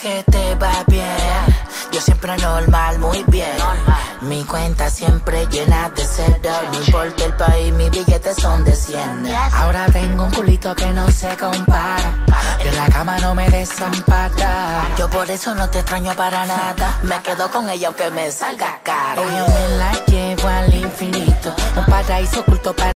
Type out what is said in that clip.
que te va bien. Yo siempre normal, muy bien. Mi cuenta siempre llena de cero. No importa el país, mis billetes son de 100. Ahora tengo un culito que no se compara. Y en la cama no me desampara. Yo por eso no te extraño para nada. Me quedo con ella aunque me salga caro. Ella me la llevo al infinito. Un paraíso oculto para